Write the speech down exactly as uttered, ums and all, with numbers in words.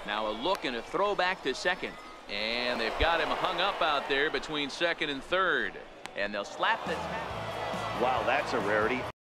Now a look and a throw back to second. And they've got him hung up out there between second and third. And they'll slap the tag. Wow, that's a rarity.